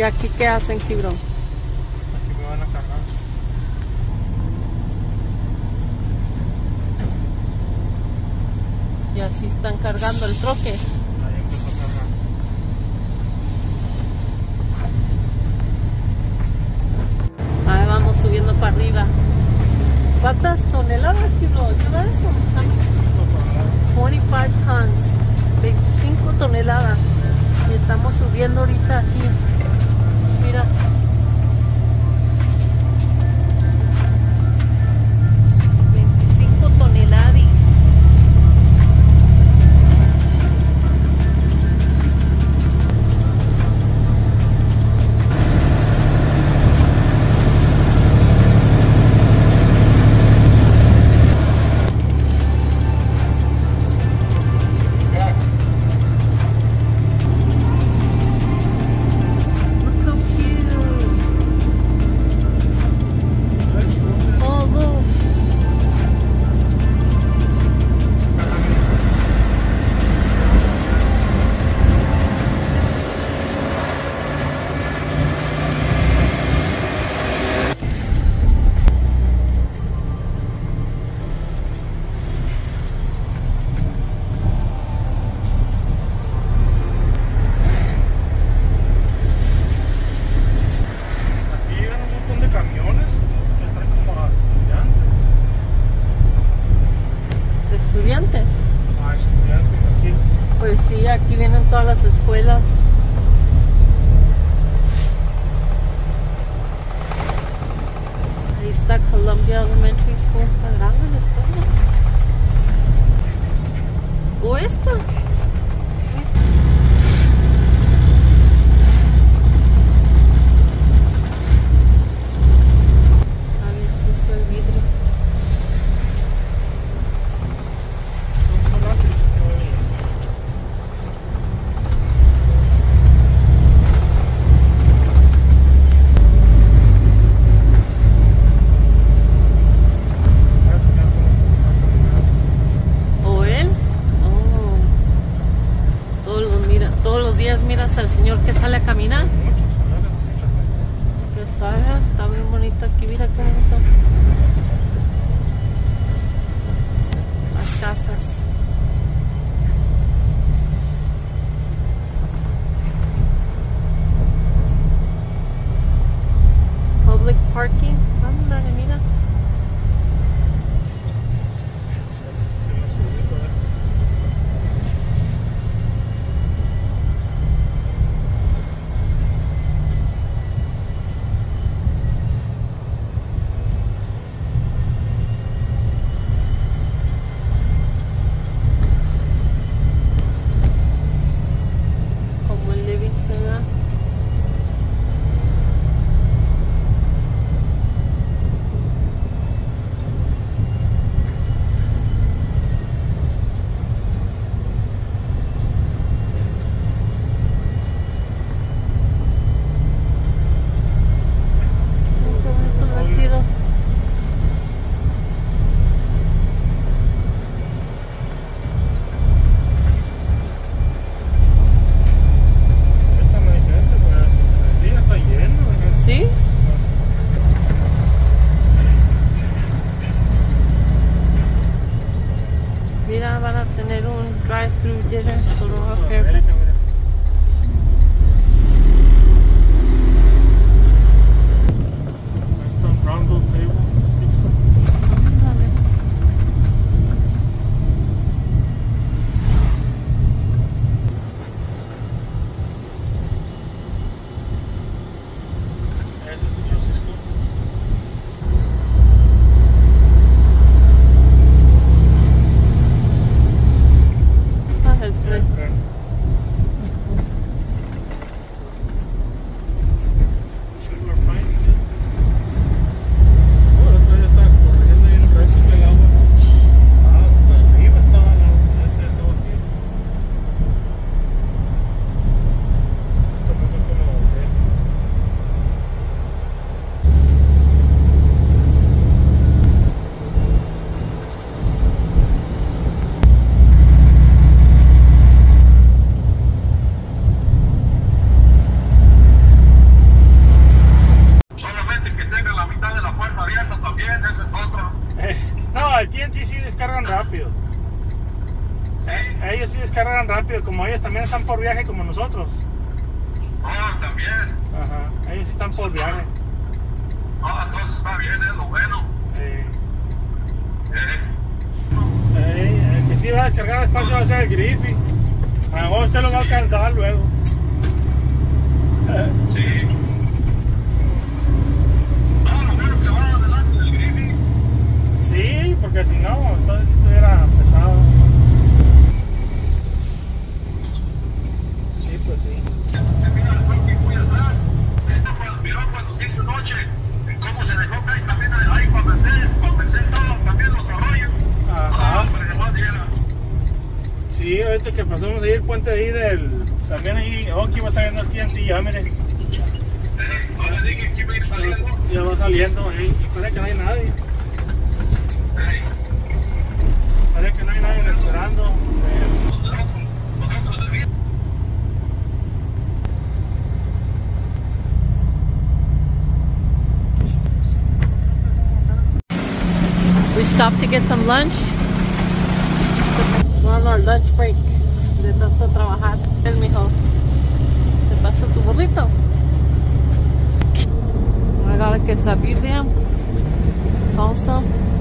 ¿Y aquí qué hacen, Kibrón? Aquí me van a cargar. Y así están cargando el troque. Ahí empezó a cargar. Ahí vamos subiendo para arriba. ¿Cuántas toneladas, Kibrón? ¿Lleva eso? 25 tons. 25 toneladas. Y estamos subiendo ahorita aquí. Mira. ¿Estudiantes? Ah, estudiantes aquí. Pues sí, aquí vienen todas las escuelas. Ahí está Columbia Elementary School. Está grande la escuela. ¿O esta? Está bien sucio el vidrio. Miras al señor que sale a caminar. Que salga, está bien bonito aquí, mira qué bonito. Las casas. Public parking. Ándale, mira. cargan rápido, como ellos también están por viaje como nosotros. Ah, también. Ajá, ellos están por viaje. Ah, entonces está bien, es lo bueno. El que sí va a descargar despacio va a ser el Griffy. A lo mejor usted lo va a alcanzar luego. Sí. Ah, lo bueno que va adelante del Griffy. Sí, porque si no, entonces estuviera pesado. Sí, pues sí. Se mira el parque muy atrás. Miró cuando se hizo noche. Cómo se dejó caer también ahí para vencer todo, también los arroyos. Ajá. Para que más diera. Sí, ahorita que pasamos ahí el puente ahí del... También ahí, Oki va saliendo aquí en ti, ya mire. No le dije que iba a ir saliendo. Ya va saliendo ahí, y parece que no hay nadie. Parece que no hay nadie esperando. We stopped to get some lunch. We're on our lunch break de tanto trabajar. El mijo, ¿te pasa tu burrito? I got a quesadilla, salsa.